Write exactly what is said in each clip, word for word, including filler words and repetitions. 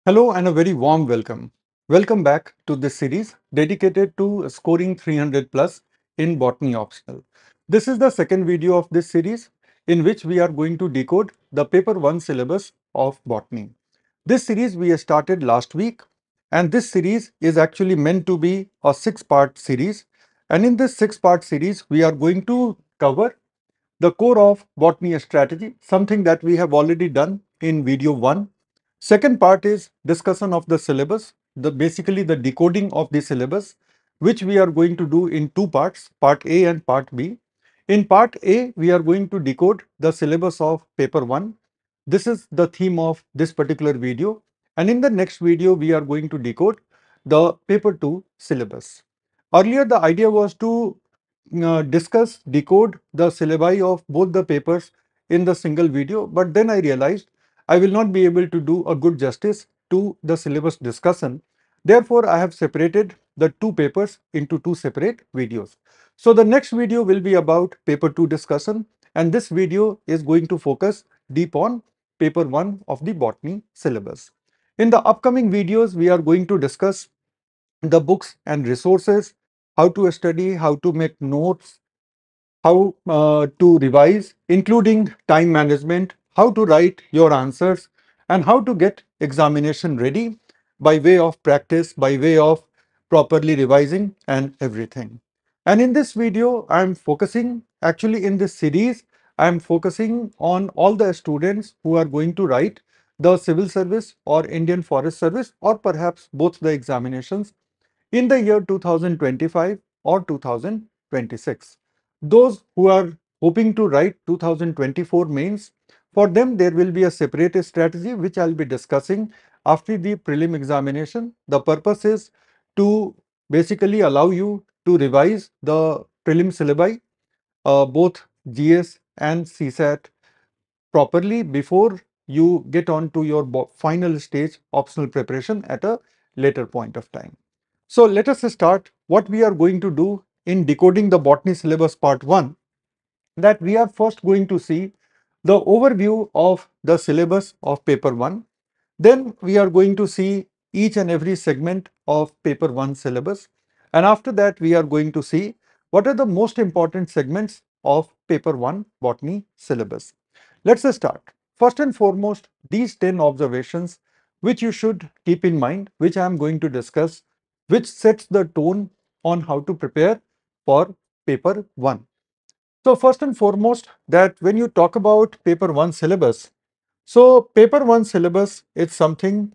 Hello and a very warm welcome. Welcome back to this series dedicated to scoring three hundred plus in botany optional. This is the second video of this series in which we are going to decode the paper one syllabus of botany. This series we started last week, and this series is actually meant to be a six part series, and in this six part series we are going to cover the core of botany strategy, something that we have already done in video one. Second part is discussion of the syllabus, the basically the decoding of the syllabus, which we are going to do in two parts, part A and part B. In part A, we are going to decode the syllabus of paper one. This is the theme of this particular video. And in the next video, we are going to decode the paper two syllabus. Earlier, the idea was to uh, discuss, decode the syllabi of both the papers in the single video, but then I realized I will not be able to do a good justice to the syllabus discussion. Therefore, I have separated the two papers into two separate videos. So, the next video will be about paper two discussion, and this video is going to focus deep on paper one of the botany syllabus. In the upcoming videos, we are going to discuss the books and resources, how to study, how to make notes, how uh, to revise, including time management, how to write your answers, and how to get examination ready by way of practice, by way of properly revising and everything. And in this video, I am focusing, actually in this series, I am focusing on all the students who are going to write the civil service or Indian Forest Service, or perhaps both the examinations in the year two thousand twenty-five or two thousand twenty-six. Those who are hoping to write two thousand twenty-four mains, for them there will be a separate strategy which I will be discussing after the prelim examination. The purpose is to basically allow you to revise the prelim syllabi, uh, both G S and C SAT properly before you get on to your final stage optional preparation at a later point of time. So let us start what we are going to do in decoding the botany syllabus part one, that we are first going to see the overview of the syllabus of paper one. Then we are going to see each and every segment of paper one syllabus. And after that, we are going to see what are the most important segments of paper one botany syllabus. Let's start. First and foremost, these ten observations which you should keep in mind, which I am going to discuss, which sets the tone on how to prepare for paper one. So first and foremost, that when you talk about paper one syllabus, so paper one syllabus is something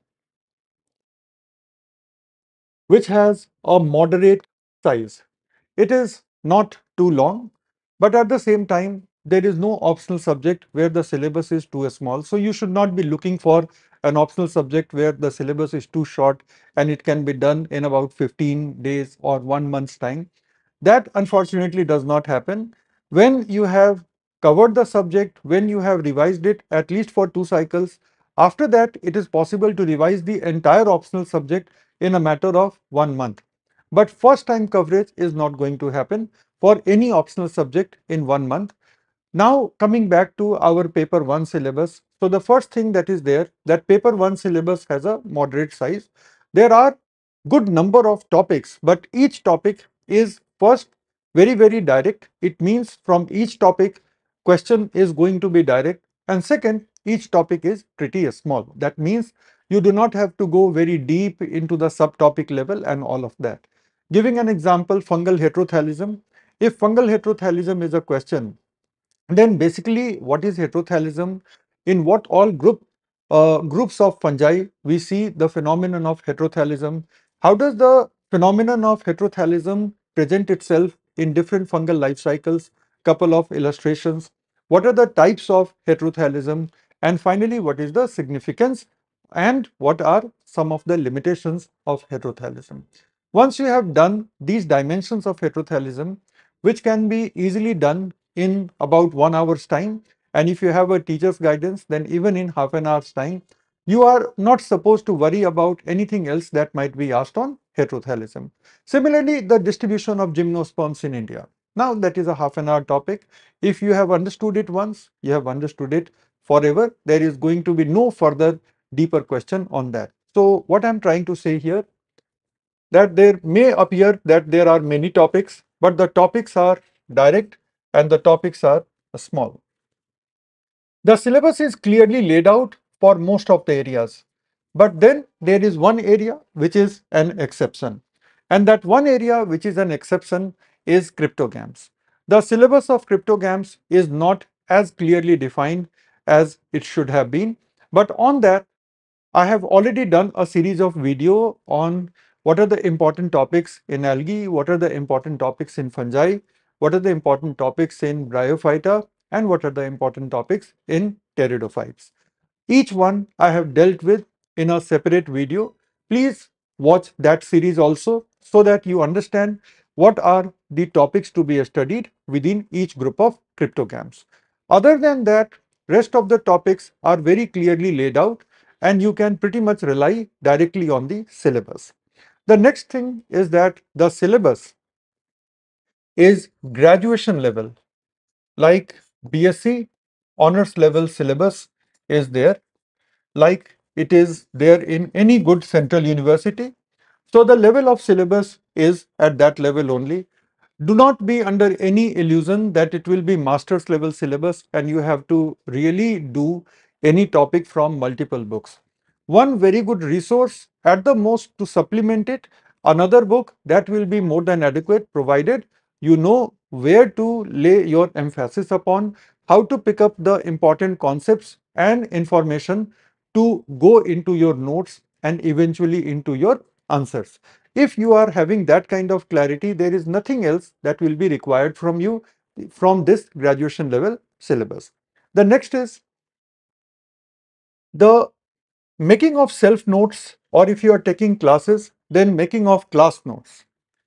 which has a moderate size. It is not too long, but at the same time, there is no optional subject where the syllabus is too small. So you should not be looking for an optional subject where the syllabus is too short and it can be done in about fifteen days or one month's time. That unfortunately does not happen. When you have covered the subject, when you have revised it at least for two cycles, after that it is possible to revise the entire optional subject in a matter of one month. But first time coverage is not going to happen for any optional subject in one month. Now coming back to our paper one syllabus. So the first thing that is there, that paper one syllabus has a moderate size. There are good number of topics, but each topic is first very very direct. It means from each topic question is going to be direct, and second, each topic is pretty small. That means you do not have to go very deep into the subtopic level and all of that. Giving an example, fungal heterothallism. If fungal heterothallism is a question, then basically what is heterothallism? In what all group uh, groups of fungi we see the phenomenon of heterothallism? How does the phenomenon of heterothallism present itself in different fungal life cycles? Couple of illustrations. What are the types of heterothallism? And finally, what is the significance and what are some of the limitations of heterothallism? Once you have done these dimensions of heterothallism, which can be easily done in about one hour's time, and if you have a teacher's guidance, then even in half an hour's time, you are not supposed to worry about anything else that might be asked on heterothallism. Similarly, the distribution of gymnosperms in India. Now that is a half an hour topic. If you have understood it once, you have understood it forever. There is going to be no further deeper question on that. So what I'm trying to say here, that there may appear that there are many topics, but the topics are direct and the topics are small. The syllabus is clearly laid out for most of the areas, but then there is one area which is an exception, and that one area which is an exception is cryptograms. The syllabus of cryptograms is not as clearly defined as it should have been, but on that I have already done a series of video on what are the important topics in algae, what are the important topics in fungi, what are the important topics in bryophyta, and what are the important topics in pteridophytes. Each one I have dealt with in a separate video. Please watch that series also so that you understand what are the topics to be studied within each group of cryptograms. Other than that, rest of the topics are very clearly laid out and you can pretty much rely directly on the syllabus. The next thing is that the syllabus is graduation level, like B S c honors level syllabus is there, like it is there in any good central university. So the level of syllabus is at that level only. Do not be under any illusion that it will be master's level syllabus and you have to really do any topic from multiple books. One very good resource at the most to supplement it, another book that will be more than adequate provided you know where to lay your emphasis upon, how to pick up the important concepts and information to go into your notes and eventually into your answers. If you are having that kind of clarity, there is nothing else that will be required from you from this graduation level syllabus. The next is the making of self notes, or if you are taking classes, then making of class notes,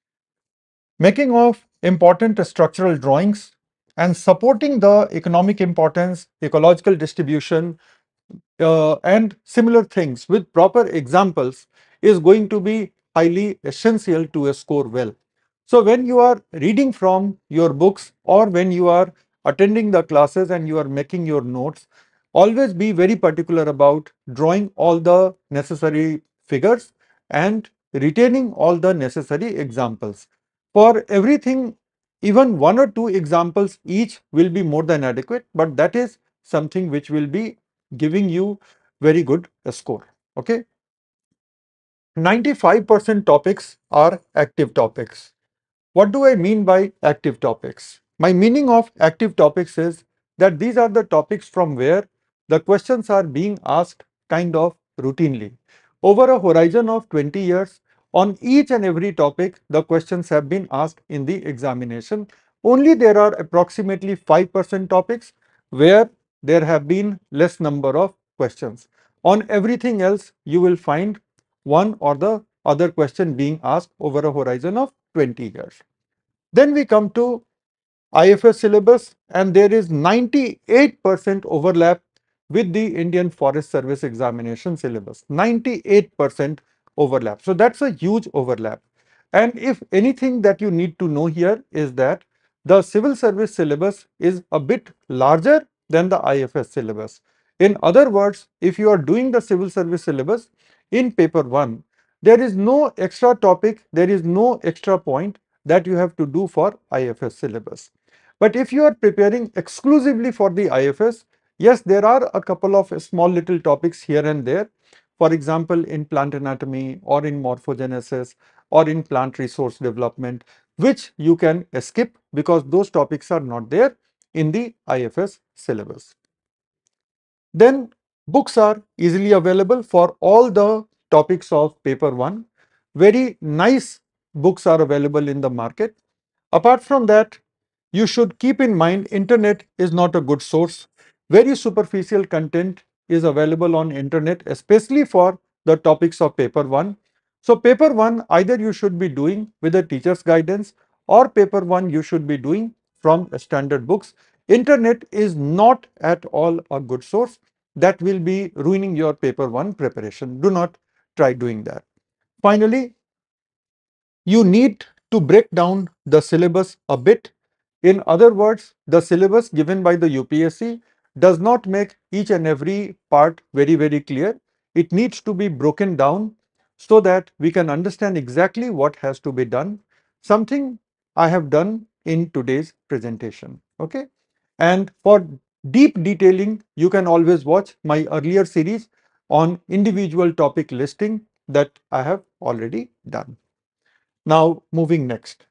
making of important structural drawings, and supporting the economic importance, ecological distribution, uh, and similar things with proper examples is going to be highly essential to score well. So when you are reading from your books or when you are attending the classes and you are making your notes, always be very particular about drawing all the necessary figures and retaining all the necessary examples. For everything, even one or two examples each will be more than adequate, but that is something which will be giving you very good score. Okay. ninety-five percent topics are active topics. What do I mean by active topics? My meaning of active topics is that these are the topics from where the questions are being asked kind of routinely. Over a horizon of twenty years, on each and every topic, the questions have been asked in the examination. Only there are approximately five percent topics where there have been less number of questions. On everything else, you will find one or the other question being asked over a horizon of twenty years. Then we come to I F S syllabus and there is ninety-eight percent overlap with the Indian Forest Service examination syllabus. ninety-eight percent overlap. So that's a huge overlap. And if anything that you need to know here is that the civil service syllabus is a bit larger than the I F S syllabus. In other words, if you are doing the civil service syllabus in paper one, there is no extra topic, there is no extra point that you have to do for I F S syllabus. But if you are preparing exclusively for the I F S, yes, there are a couple of small little topics here and there. For example, in plant anatomy or in morphogenesis or in plant resource development, which you can skip because those topics are not there in the I F S syllabus. Then books are easily available for all the topics of paper one. Very nice books are available in the market. Apart from that, you should keep in mind internet is not a good source. Very superficial content is available on internet, especially for the topics of paper one. So paper one, either you should be doing with a teacher's guidance or paper one you should be doing from standard books. Internet is not at all a good source. That will be ruining your paper one preparation. Do not try doing that. Finally, you need to break down the syllabus a bit. In other words, the syllabus given by the U P S C does not make each and every part very, very clear. it needs to be broken down so that we can understand exactly what has to be done, something I have done in today's presentation. Okay. And for deep detailing, you can always watch my earlier series on individual topic listing that I have already done. Now, moving next.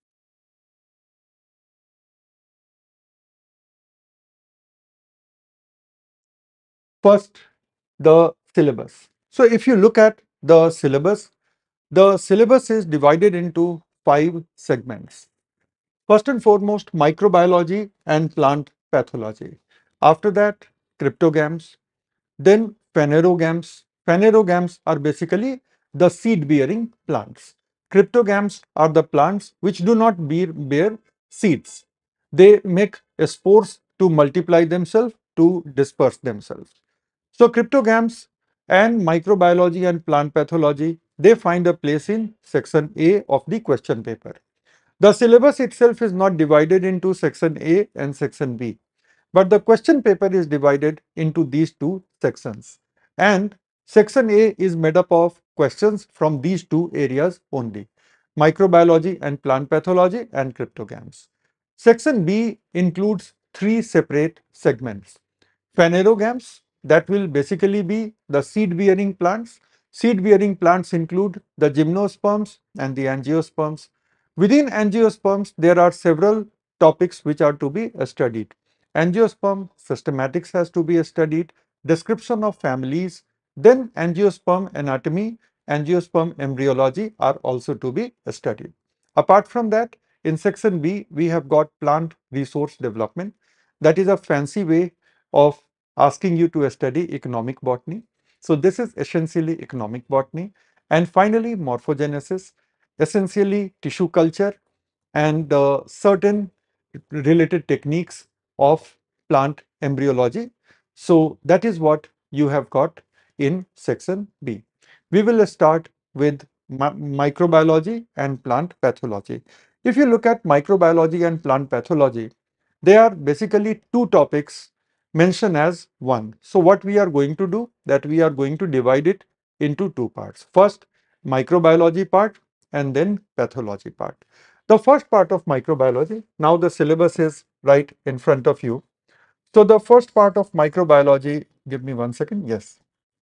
First, the syllabus. So, if you look at the syllabus, the syllabus is divided into five segments. First and foremost, microbiology and plant pathology. After that, cryptogams, then phanerogams. Phanerogams are basically the seed-bearing plants. Cryptogams are the plants which do not bear, bear seeds. They make spores to multiply themselves, to disperse themselves. So cryptogams and microbiology and plant pathology, they find a place in section A of the question paper. The syllabus itself is not divided into section A and section B, but the question paper is divided into these two sections. And section A is made up of questions from these two areas only, microbiology and plant pathology and cryptogams. Section B includes three separate segments. Phanerogams, that will basically be the seed-bearing plants. Seed-bearing plants include the gymnosperms and the angiosperms. Within angiosperms, there are several topics which are to be studied. Angiosperm systematics has to be studied, description of families, then angiosperm anatomy, angiosperm embryology are also to be studied. Apart from that, in section B, we have got plant resource development. That is a fancy way of asking you to study economic botany. So this is essentially economic botany. And finally, morphogenesis, essentially tissue culture and uh, certain related techniques of plant embryology. So that is what you have got in section B. We will start with mi microbiology and plant pathology. If you look at microbiology and plant pathology, they are basically two topics mentioned as one. So what we are going to do, that we are going to divide it into two parts. First, microbiology part and then pathology part. The first part of microbiology, now the syllabus is right in front of you. So the first part of microbiology, give me one second, yes,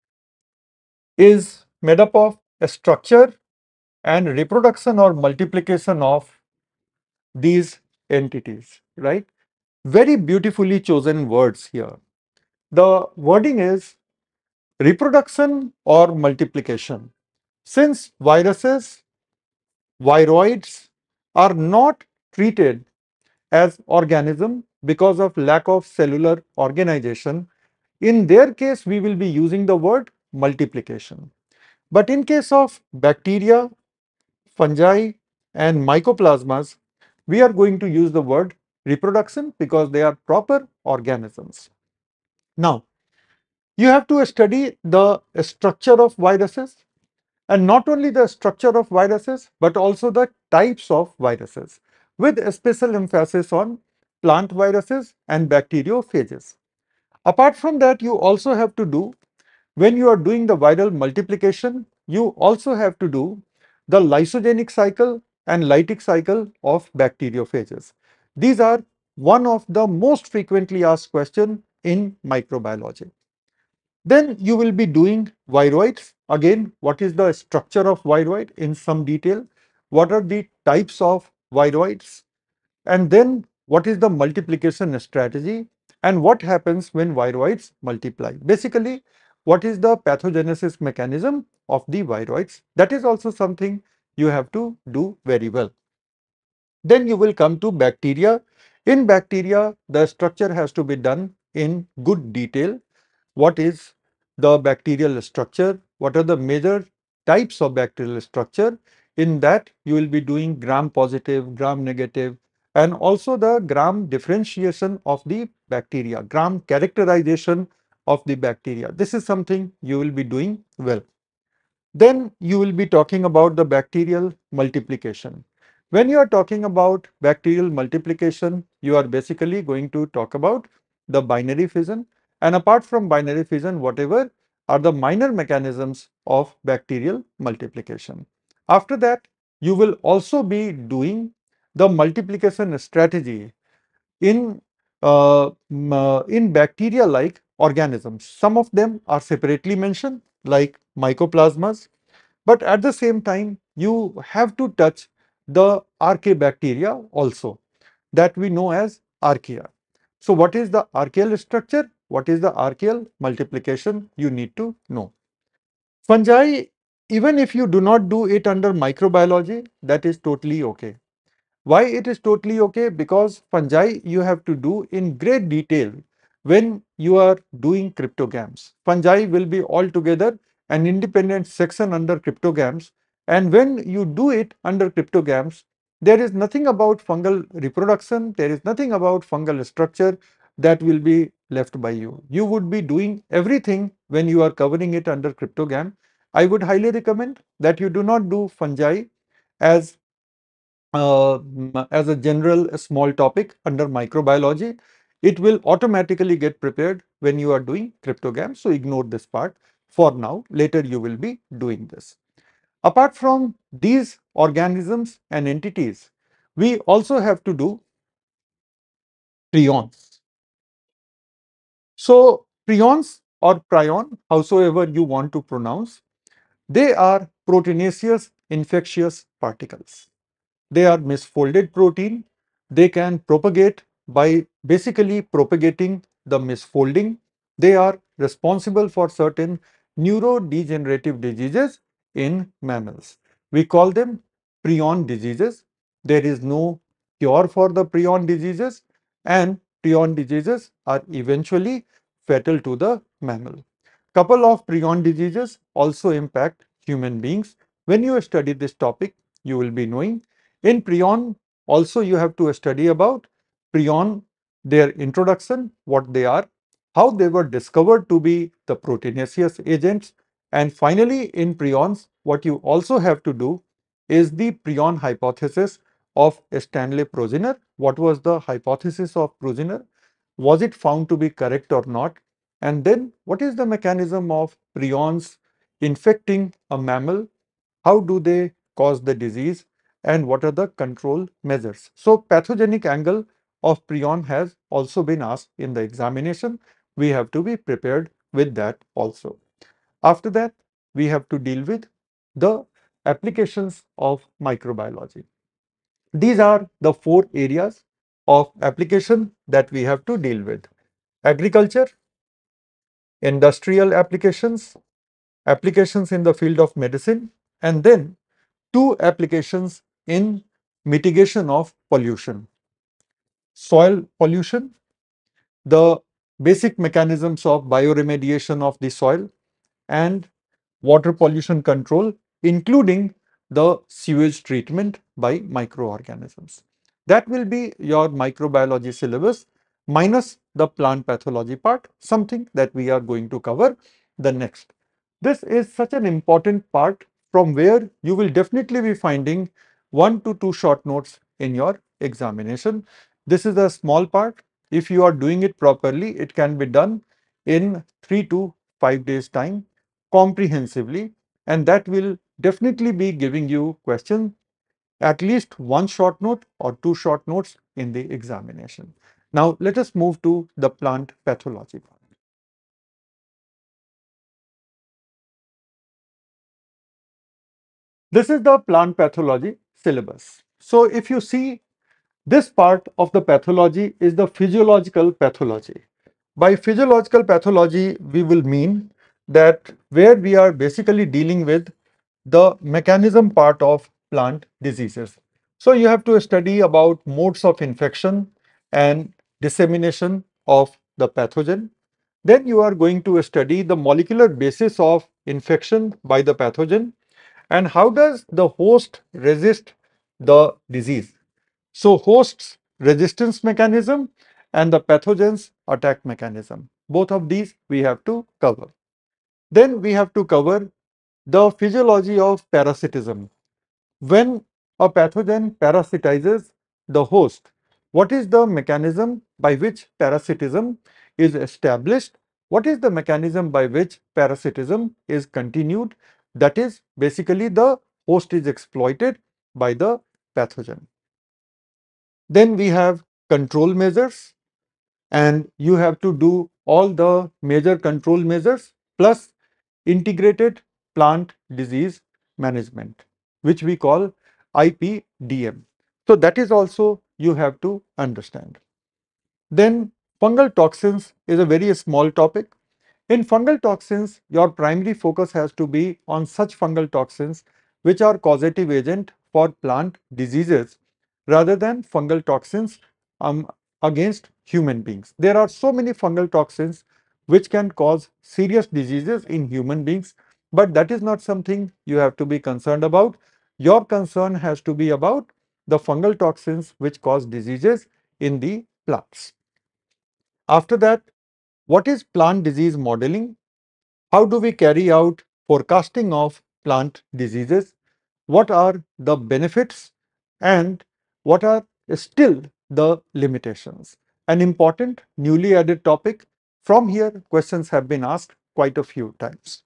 is made up of a structure and reproduction or multiplication of these entities, right? Very beautifully chosen words here. The wording is reproduction or multiplication. Since viruses, viroids are not treated as organism because of lack of cellular organization, in their case we will be using the word multiplication. But in case of bacteria, fungi and mycoplasmas, we are going to use the word reproduction because they are proper organisms. Now, you have to study the structure of viruses, and not only the structure of viruses but also the types of viruses, with a special emphasis on plant viruses and bacteriophages. Apart from that, you also have to do, when you are doing the viral multiplication, you also have to do the lysogenic cycle and lytic cycle of bacteriophages. These are one of the most frequently asked questions in microbiology. Then you will be doing viroids. Again, what is the structure of viroid in some detail? What are the types of viroids? And then what is the multiplication strategy? And what happens when viroids multiply? Basically, what is the pathogenesis mechanism of the viroids? That is also something you have to do very well. Then you will come to bacteria. In bacteria, the structure has to be done in good detail. What is the bacterial structure? What are the major types of bacterial structure? In that, you will be doing gram positive, gram negative, and also the gram differentiation of the bacteria, gram characterization of the bacteria. This is something you will be doing well. Then you will be talking about the bacterial multiplication. When you are talking about bacterial multiplication, you are basically going to talk about the binary fission. And apart from binary fission, whatever are the minor mechanisms of bacterial multiplication. After that, you will also be doing the multiplication strategy in uh, m- uh, in bacteria like organisms. Some of them are separately mentioned like mycoplasmas, but at the same time you have to touch the archaebacteria also, that we know as archaea. So what is the archaeal structure? What is the archaeal multiplication? You need to know. Fungi, even if you do not do it under microbiology, that is totally okay. Why it is totally okay? Because fungi you have to do in great detail when you are doing cryptogams. Fungi will be altogether an independent section under cryptogams, and when you do it under cryptogams, there is nothing about fungal reproduction, there is nothing about fungal structure that will be left by you. You would be doing everything when you are covering it under cryptogam. I would highly recommend that you do not do fungi as uh, m- as a general small topic under microbiology. It will automatically get prepared when you are doing cryptograms. So ignore this part for now. Later you will be doing this. Apart from these organisms and entities, we also have to do prions. So prions or prion, howsoever you want to pronounce, they are proteinaceous infectious particles. They are misfolded protein. They can propagate by basically propagating the misfolding. They are responsible for certain neurodegenerative diseases in mammals. We call them prion diseases. There is no cure for the prion diseases, and prion diseases are eventually fatal to the mammal. Couple of prion diseases also impact human beings. When you study this topic, you will be knowing. In prion, also you have to study about prion, their introduction, what they are, how they were discovered to be the proteinaceous agents, and finally in prions, what you also have to do is the prion hypothesis of Stanley Proziner. What was the hypothesis of Proziner? Was it found to be correct or not? And then what is the mechanism of prions infecting a mammal? How do they cause the disease, and what are the control measures? So pathogenic angle of prion has also been asked in the examination. We have to be prepared with that also. After that, we have to deal with the applications of microbiology. These are the four areas of application that we have to deal with: agriculture, industrial applications, applications in the field of medicine, and then two applications in mitigation of pollution: soil pollution, the basic mechanisms of bioremediation of the soil, and water pollution control, including the sewage treatment by microorganisms. That will be your microbiology syllabus minus the plant pathology part, something that we are going to cover the next. This is such an important part from where you will definitely be finding one to two short notes in your examination. This is a small part. If you are doing it properly, it can be done in three to five days time comprehensively, and that will definitely be giving you question at least one short note or two short notes in the examination. Now let us move to the plant pathology part. This is the plant pathology syllabus. So if you see, this part of the pathology is the physiological pathology. By physiological pathology, we will mean that where we are basically dealing with the mechanism part of plant diseases. So you have to study about modes of infection and dissemination of the pathogen. Then you are going to study the molecular basis of infection by the pathogen, and how does the host resist the disease. So hosts resistance mechanism and the pathogens attack mechanism. Both of these we have to cover. Then we have to cover the physiology of parasitism. When a pathogen parasitizes the host, what is the mechanism by which parasitism is established, what is the mechanism by which parasitism is continued? That is basically the host is exploited by the pathogen. Then we have control measures, and you have to do all the major control measures plus integrated plant disease management, which we call I P D M. So that is also you have to understand. Then fungal toxins is a very small topic. In fungal toxins, your primary focus has to be on such fungal toxins which are causative agent for plant diseases rather than fungal toxins um, against human beings. There are so many fungal toxins which can cause serious diseases in human beings, but that is not something you have to be concerned about. Your concern has to be about the fungal toxins which cause diseases in the plants. After that, what is plant disease modeling? How do we carry out forecasting of plant diseases? What are the benefits and what are still the limitations? An important newly added topic. From here, questions have been asked quite a few times.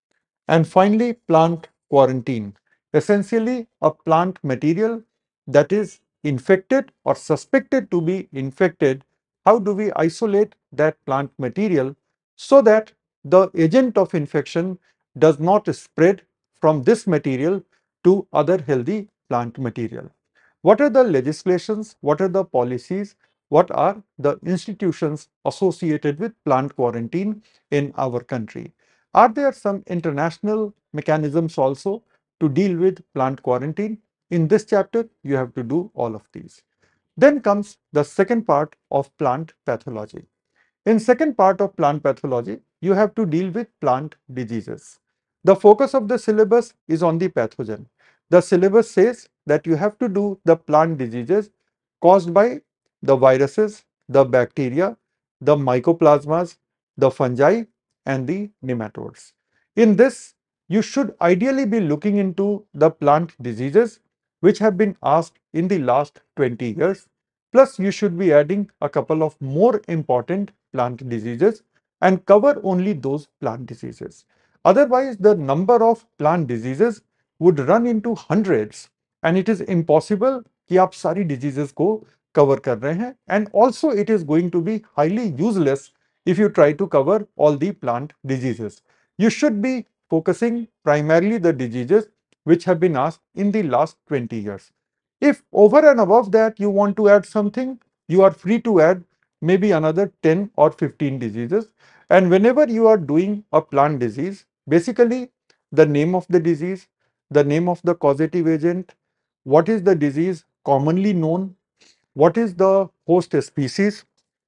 And finally, plant quarantine. Essentially, a plant material that is infected or suspected to be infected. How do we isolate that plant material so that the agent of infection does not spread from this material to other healthy plant material? What are the legislations? What are the policies? What are the institutions associated with plant quarantine in our country? Are there some international mechanisms also to deal with plant quarantine? In this chapter, you have to do all of these. Then comes the second part of plant pathology. In second part of plant pathology, you have to deal with plant diseases. The focus of the syllabus is on the pathogen. The syllabus says that you have to do the plant diseases caused by the viruses, the bacteria, the mycoplasmas, the fungi, and the nematodes. In this, you should ideally be looking into the plant diseases which have been asked in the last twenty years. Plus, you should be adding a couple of more important plant diseases and cover only those plant diseases. Otherwise, the number of plant diseases would run into hundreds and it is impossible कि आप सारी diseases को cover कर रहे हैं, and also it is going to be highly useless if you try to cover all the plant diseases. You should be focusing primarily the diseases which have been asked in the last twenty years. If over and above that you want to add something, you are free to add maybe another ten or fifteen diseases. And whenever you are doing a plant disease, basically the name of the disease, the name of the causative agent, what is the disease commonly known, what is the host species,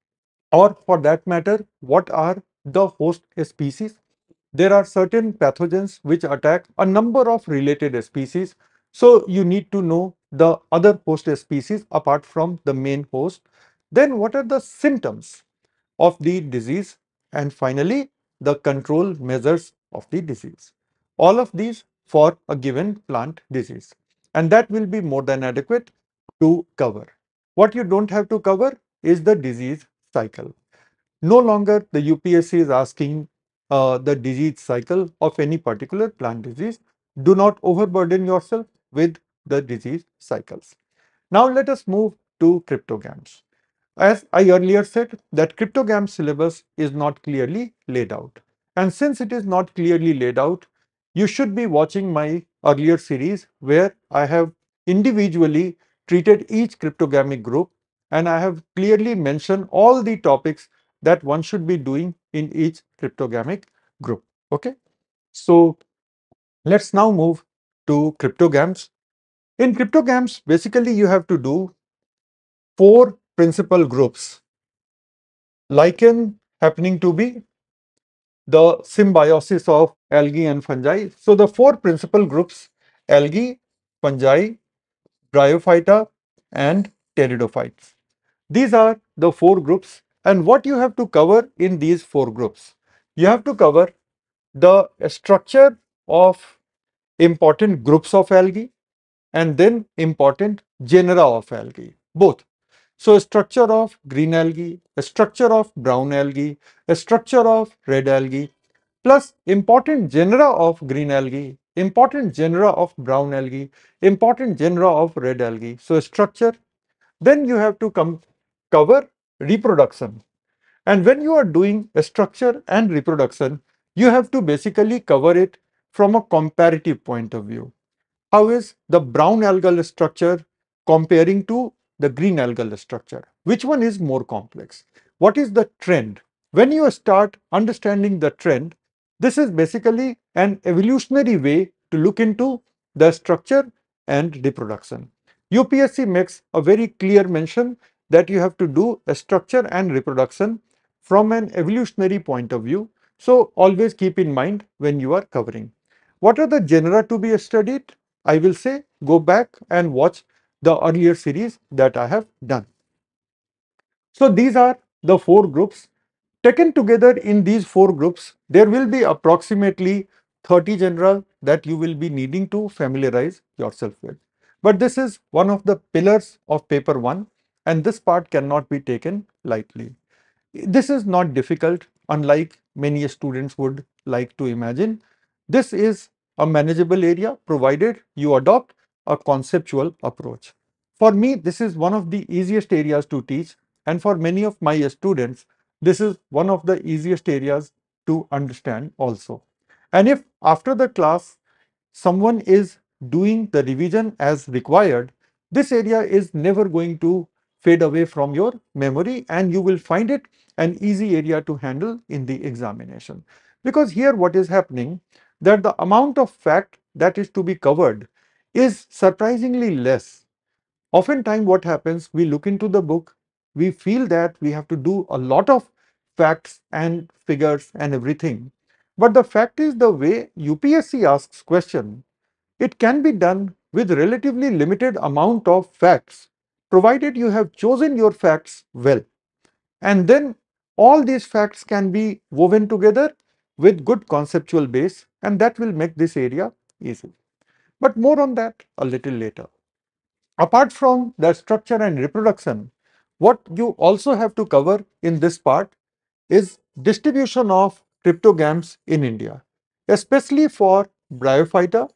or for that matter, what are the host species. There are certain pathogens which attack a number of related species. So you need to know the other host species apart from the main host. Then what are the symptoms of the disease? And finally, the control measures of the disease. All of these for a given plant disease. And that will be more than adequate to cover. What you don't have to cover is the disease cycle. No longer the U P S C is asking uh, the disease cycle of any particular plant disease. Do not overburden yourself with the disease cycles. Now let us move to cryptograms. As I earlier said, that cryptogram syllabus is not clearly laid out. And since it is not clearly laid out, you should be watching my earlier series where I have individually treated each cryptogamic group and I have clearly mentioned all the topics that one should be doing in each cryptogamic group. Okay. So let's now move to cryptograms. In cryptograms, basically you have to do four principal groups. Lichen happening to be the symbiosis of algae and fungi. So the four principal groups: algae, fungi, bryophyta, and pteridophytes. These are the four groups, and what you have to cover in these four groups? You have to cover the structure of important groups of algae and then important genera of algae, both. So a structure of green algae, a structure of brown algae, a structure of red algae, plus important genera of green algae, important genera of brown algae, important genera of red algae. So a structure, then you have to come cover reproduction. And when you are doing a structure and reproduction, you have to basically cover it from a comparative point of view. How is the brown algal structure comparing to the green algal structure? Which one is more complex? What is the trend? When you start understanding the trend, this is basically an evolutionary way to look into the structure and reproduction. U P S C makes a very clear mention that you have to do a structure and reproduction from an evolutionary point of view. So always keep in mind when you are covering. What are the genera to be studied? I will say go back and watch the earlier series that I have done. So these are the four groups. Taken together in these four groups, there will be approximately thirty genera that you will be needing to familiarize yourself with. But this is one of the pillars of paper one, and this part cannot be taken lightly. This is not difficult, unlike many students would like to imagine. This is a manageable area provided you adopt a conceptual approach. For me, this is one of the easiest areas to teach, and for many of my students, this is one of the easiest areas to understand also. And if after the class someone is doing the revision as required, this area is never going to fade away from your memory, and you will find it an easy area to handle in the examination. Because here what is happening, that the amount of fact that is to be covered is surprisingly less. Oftentimes what happens, we look into the book, we feel that we have to do a lot of facts and figures and everything. But the fact is, the way U P S C asks question, it can be done with relatively limited amount of facts, provided you have chosen your facts well. And then all these facts can be woven together with good conceptual base, and that will make this area easy. But more on that a little later. Apart from the structure and reproduction, what you also have to cover in this part is distribution of cryptogams in India, especially for Bryophyta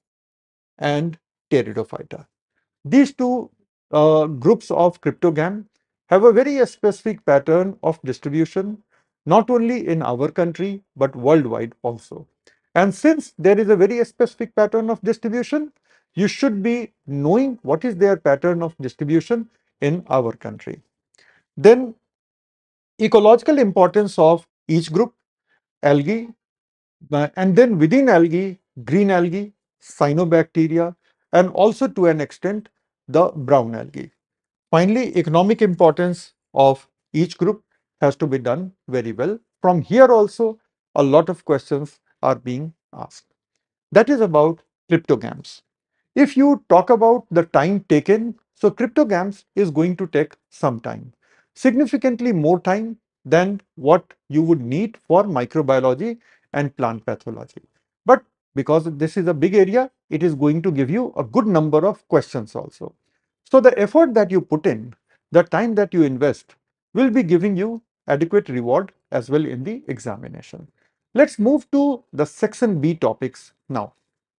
and Pteridophyta. These two uh, groups of cryptogam have a very specific pattern of distribution, not only in our country but worldwide also. And since there is a very specific pattern of distribution, you should be knowing what is their pattern of distribution in our country. Then ecological importance of each group, algae, uh, and then within algae, green algae, cyanobacteria, and also to an extent the brown algae. Finally, economic importance of each group has to be done very well. From here also, a lot of questions are being asked. That is about cryptogams. If you talk about the time taken, so cryptogams is going to take some time, significantly more time than what you would need for microbiology and plant pathology. But because this is a big area, it is going to give you a good number of questions also. So the effort that you put in, the time that you invest will be giving you adequate reward as well in the examination. Let's move to the section B topics now.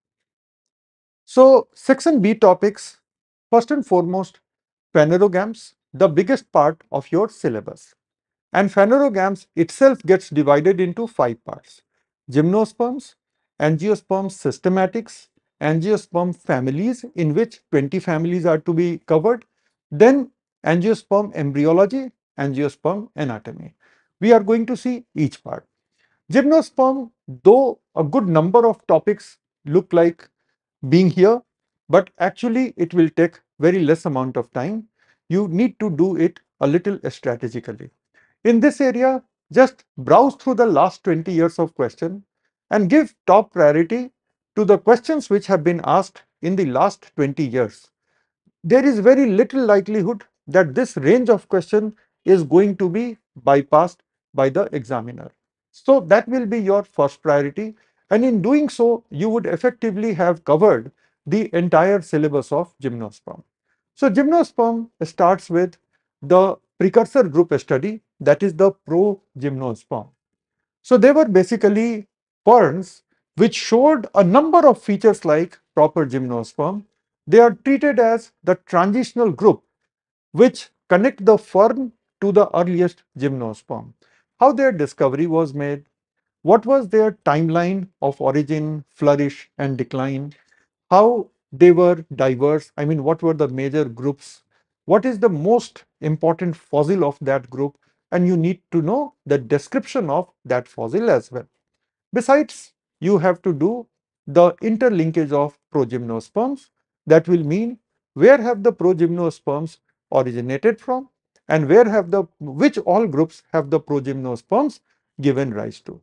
So section B topics, first and foremost, phanerogams, the biggest part of your syllabus. And phanerogams itself gets divided into five parts: gymnosperms, angiosperm systematics, angiosperm families, in which twenty families are to be covered, then angiosperm embryology, angiosperm anatomy. We are going to see each part. Gymnosperm, though a good number of topics look like being here, but actually it will take very less amount of time. You need to do it a little strategically. In this area, just browse through the last twenty years of question and give top priority to the questions which have been asked in the last twenty years. There is very little likelihood that this range of question is going to be bypassed by the examiner. So that will be your first priority, and in doing so, you would effectively have covered the entire syllabus of gymnosperm. So gymnosperm starts with the precursor group study, that is the progymnosperm. So they were basically ferns which showed a number of features like proper gymnosperm. They are treated as the transitional group which connect the fern to the earliest gymnosperm. How their discovery was made, what was their timeline of origin, flourish and decline, how they were diverse, I mean what were the major groups, what is the most important fossil of that group, and you need to know the description of that fossil as well. Besides, you have to do the interlinkage of progymnosperms. That will mean where have the progymnosperms originated from and where have the which all groups have the progymnosperms given rise to.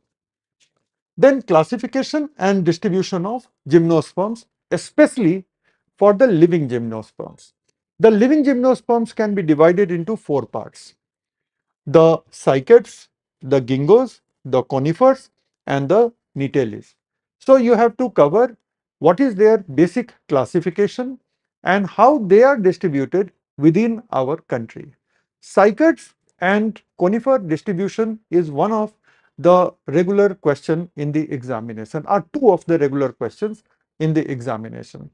Then classification and distribution of gymnosperms, especially for the living gymnosperms. The living gymnosperms can be divided into four parts: the cycads, the gingos, the conifers, and the nitelis. So you have to cover what is their basic classification and how they are distributed within our country. Cycads and conifer distribution is one of the regular question in the examination, are two of the regular questions in the examination.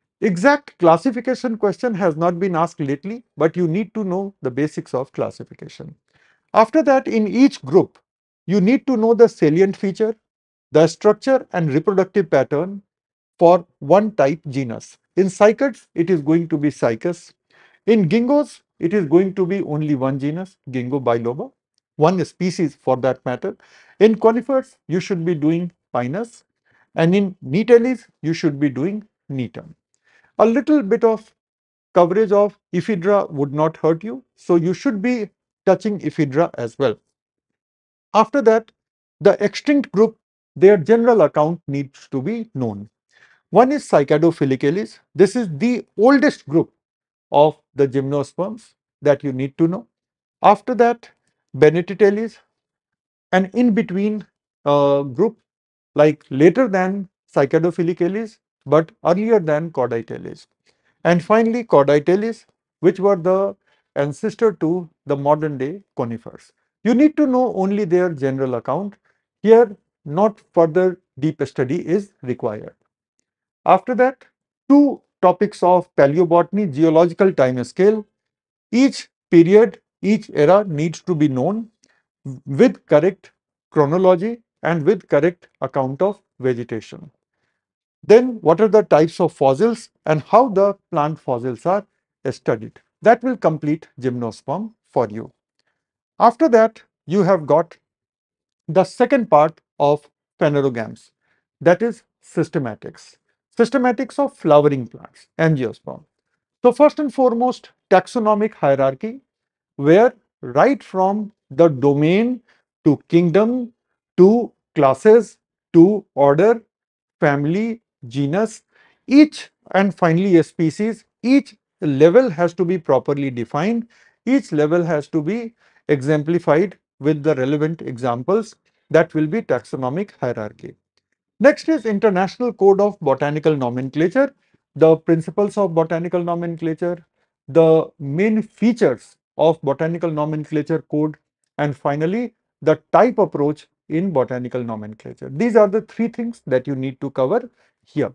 Exact classification question has not been asked lately, but you need to know the basics of classification. After that, in each group, you need to know the salient feature, the structure and reproductive pattern for one type genus. In cycads, it is going to be Cycas. In gingos, it is going to be only one genus, Ginkgo biloba, one species for that matter. In conifers, you should be doing Pinus, and in Nitalis, you should be doing Nitum. A little bit of coverage of Ephedra would not hurt you, so you should be touching Ephedra as well. After that, the extinct group, their general account needs to be known. One is Cycadophilicalis. This is the oldest group of the gymnosperms that you need to know. After that, Benetitelis, an in-between uh, group like later than Cycadophilicalis but earlier than Chorditelis. And finally, Chorditelis, which were the ancestor to the modern day conifers. You need to know only their general account. Here, not further deep study is required. After that, two topics of paleobotany, geological time scale. Each period, each era needs to be known with correct chronology and with correct account of vegetation. Then what are the types of fossils and how the plant fossils are studied. That will complete gymnosperm for you. After that, you have got the second part of phanerogams, that is systematics. Systematics of flowering plants, angiosperm. So first and foremost, taxonomic hierarchy, where right from the domain to kingdom to classes to order, family, genus, each and finally a species, each level has to be properly defined, each level has to be exemplified with the relevant examples. That will be taxonomic hierarchy. Next is International Code of Botanical Nomenclature, the principles of botanical nomenclature, the main features of botanical nomenclature code, and finally the type approach in botanical nomenclature. These are the three things that you need to cover here.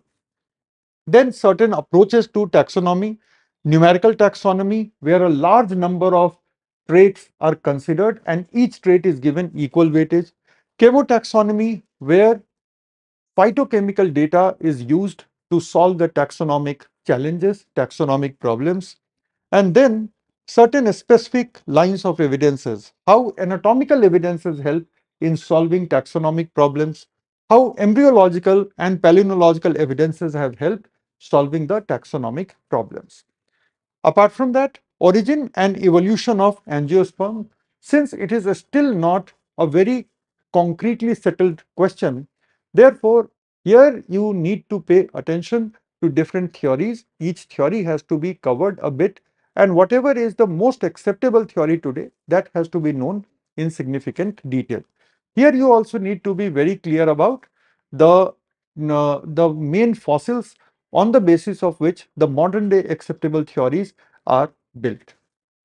Then certain approaches to taxonomy, numerical taxonomy, where a large number of traits are considered and each trait is given equal weightage. Chemotaxonomy, where phytochemical data is used to solve the taxonomic challenges, taxonomic problems, and then certain specific lines of evidences, how anatomical evidences help in solving taxonomic problems, how embryological and palynological evidences have helped solving the taxonomic problems. Apart from that, origin and evolution of angiosperm, since it is still not a very concretely settled question, therefore, here you need to pay attention to different theories. Each theory has to be covered a bit, and whatever is the most acceptable theory today, that has to be known in significant detail. Here you also need to be very clear about the, uh, the main fossils on the basis of which the modern day acceptable theories are built.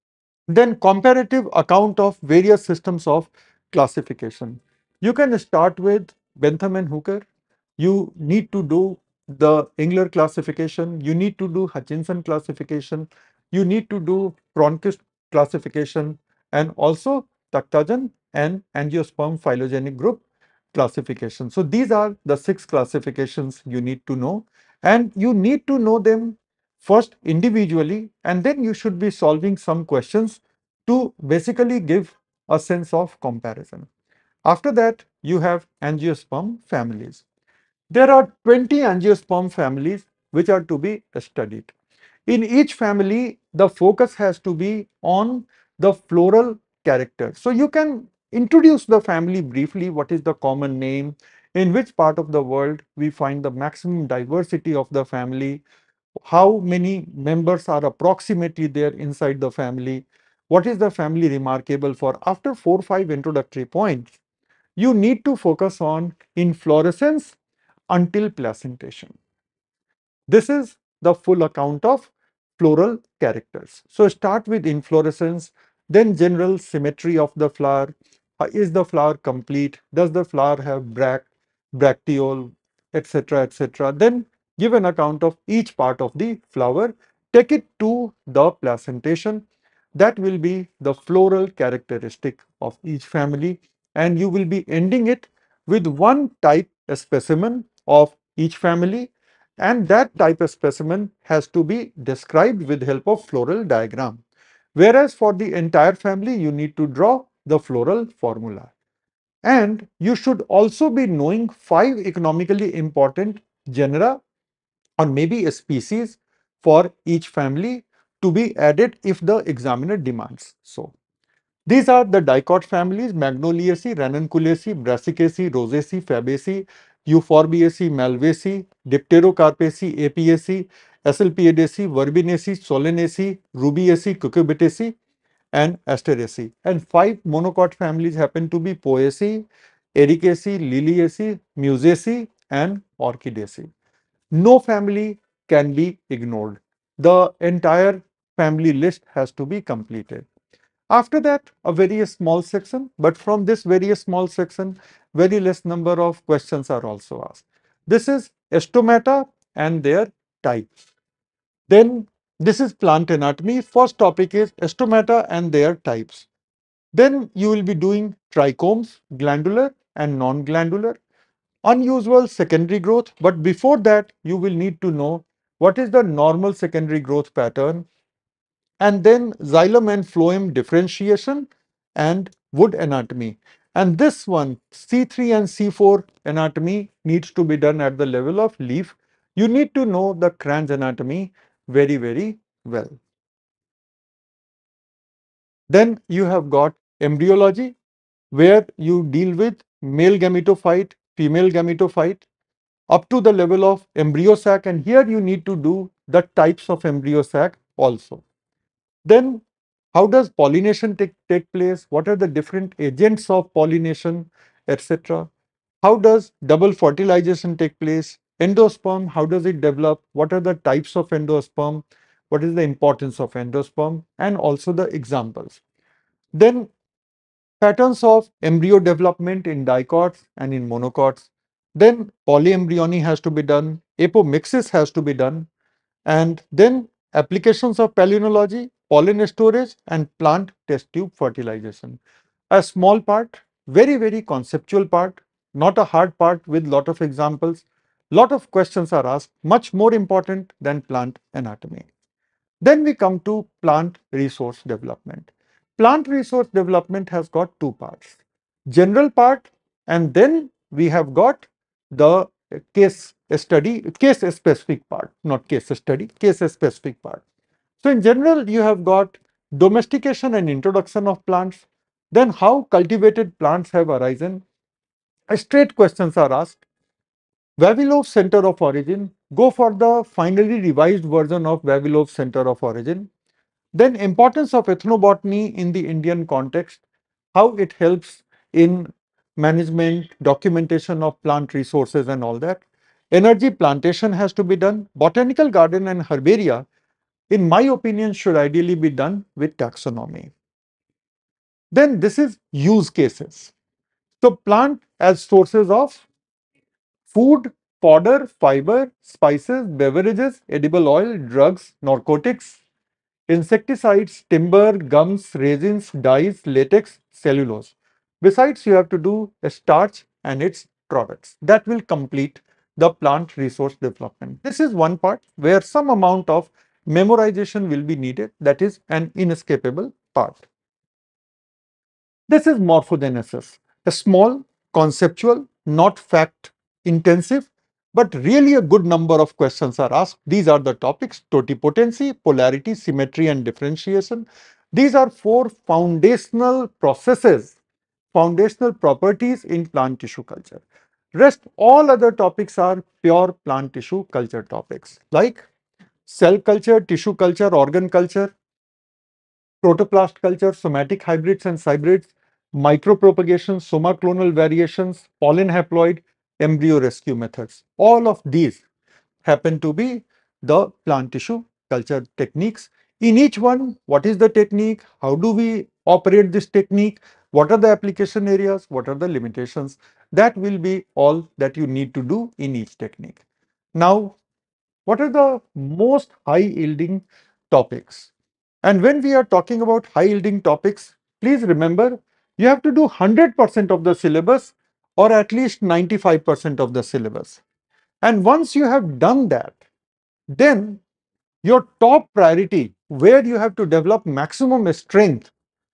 Then comparative account of various systems of classification. You can start with Bentham and Hooker. You need to do the Engler classification. You need to do Hutchinson classification. You need to do Cronquist classification and also Takhtajan and angiosperm phylogenetic group classification. So these are the six classifications you need to know, and you need to know them first individually, and then you should be solving some questions to basically give a sense of comparison. After that, you have angiosperm families. There are twenty angiosperm families which are to be studied. In each family, the focus has to be on the floral character. So you can introduce the family briefly. What is the common name? In which part of the world we find the maximum diversity of the family? How many members are approximately there inside the family? What is the family remarkable for? After four or five introductory points, you need to focus on inflorescence until placentation. This is the full account of floral characters. So start with inflorescence, then general symmetry of the flower. Uh, is the flower complete? Does the flower have bract, bracteole, et cetera, et cetera. Then give an account of each part of the flower. Take it to the placentation. That will be the floral characteristic of each family, and you will be ending it with one type specimen of each family, and that type of specimen has to be described with help of floral diagram. Whereas for the entire family, you need to draw the floral formula. And you should also be knowing five economically important genera or maybe a species for each family to be added if the examiner demands so. These are the dicot families: Magnoliaceae, Ranunculaceae, Brassicaceae, Rosaceae, Fabaceae, Euphorbiaceae, Malvaceae, Dipterocarpaceae, Apiaceae, Asalpiadaceae, Verbinaceae, Solanaceae, Rubiaceae, Cucurbitaceae, and Asteraceae. And five monocot families happen to be Poaceae, Ericaceae, Liliaceae, Musaceae, and Orchidaceae. No family can be ignored. The entire family list has to be completed. After that, a very small section, but from this very small section, very less number of questions are also asked. This is stomata and their types. Then this is plant anatomy. First topic is stomata and their types. Then you will be doing trichomes, glandular and non-glandular, unusual secondary growth. But before that, you will need to know what is the normal secondary growth pattern, and then xylem and phloem differentiation and wood anatomy. And this one, C three and C four anatomy, needs to be done at the level of leaf. You need to know the Kranz anatomy very, very well. Then you have got embryology, where you deal with male gametophyte, female gametophyte, up to the level of embryo sac, and here you need to do the types of embryo sac also. Then how does pollination take, take place? What are the different agents of pollination, et cetera? How does double fertilization take place? Endosperm, how does it develop? What are the types of endosperm? What is the importance of endosperm? And also the examples. Then patterns of embryo development in dicots and in monocots. Then polyembryony has to be done. Apomixis has to be done. And then applications of palynology, pollen storage, and plant test tube fertilization. A small part, very, very conceptual part, not a hard part with lot of examples. Lot of questions are asked, much more important than plant anatomy. Then we come to plant resource development. Plant resource development has got two parts: general part, and then we have got the case study, case specific part, not case study, case specific part. So in general, you have got domestication and introduction of plants, then how cultivated plants have arisen. Straight questions are asked. Vavilov center of origin, go for the finally revised version of Vavilov center of origin. Then importance of ethnobotany in the Indian context, how it helps in management, documentation of plant resources and all that. Energy plantation has to be done. Botanical garden and herbaria in my opinion, should ideally be done with taxonomy. Then this is use cases. So plant as sources of food, fodder, fiber, spices, beverages, edible oil, drugs, narcotics, insecticides, timber, gums, resins, dyes, latex, cellulose. Besides, you have to do a starch and its products. That will complete the plant resource development. This is one part where some amount of memorization will be needed. That is an inescapable part. This is morphogenesis, a small, conceptual, not fact intensive, but really a good number of questions are asked. These are the topics: totipotency, polarity, symmetry, and differentiation. These are four foundational processes, foundational properties in plant tissue culture. Rest all other topics are pure plant tissue culture topics like cell culture, tissue culture, organ culture, protoplast culture, somatic hybrids and hybrids, micropropagation, soma-clonal variations, pollen haploid, embryo rescue methods. All of these happen to be the plant tissue culture techniques. In each one, what is the technique? How do we operate this technique? What are the application areas? What are the limitations? That will be all that you need to do in each technique. Now, what are the most high yielding topics? And when we are talking about high yielding topics, please remember you have to do one hundred percent of the syllabus or at least ninety-five percent of the syllabus. And once you have done that, then your top priority where you have to develop maximum strength,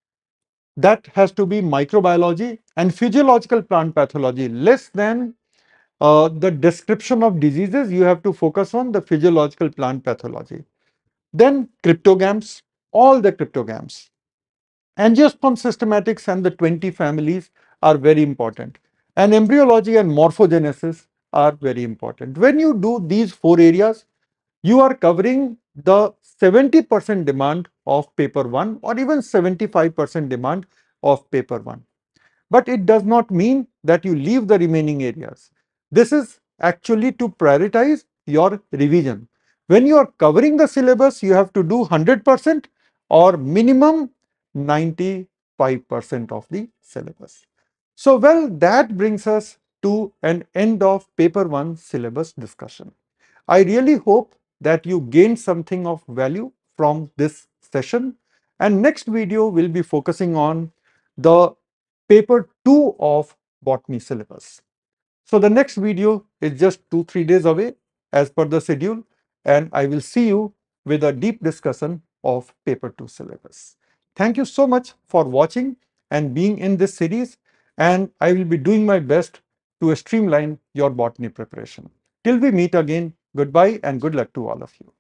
that has to be microbiology and physiological plant pathology. Less than uh, the description of diseases, you have to focus on the physiological plant pathology. Then cryptogams, all the cryptogams. Angiosperm systematics and the twenty families are very important. And embryology and morphogenesis are very important. When you do these four areas, you are covering the seventy percent demand of paper one or even seventy-five percent demand of paper one. But it does not mean that you leave the remaining areas. This is actually to prioritize your revision. When you are covering the syllabus, you have to do one hundred percent or minimum ninety-five percent of the syllabus. So, well, that brings us to an end of paper one syllabus discussion. I really hope that you gained something of value from this session, and next video will be focusing on the paper two of botany syllabus. So the next video is just two, three days away as per the schedule, and I will see you with a deep discussion of paper two syllabus. Thank you so much for watching and being in this series, and I will be doing my best to streamline your botany preparation. Till we meet again, goodbye and good luck to all of you.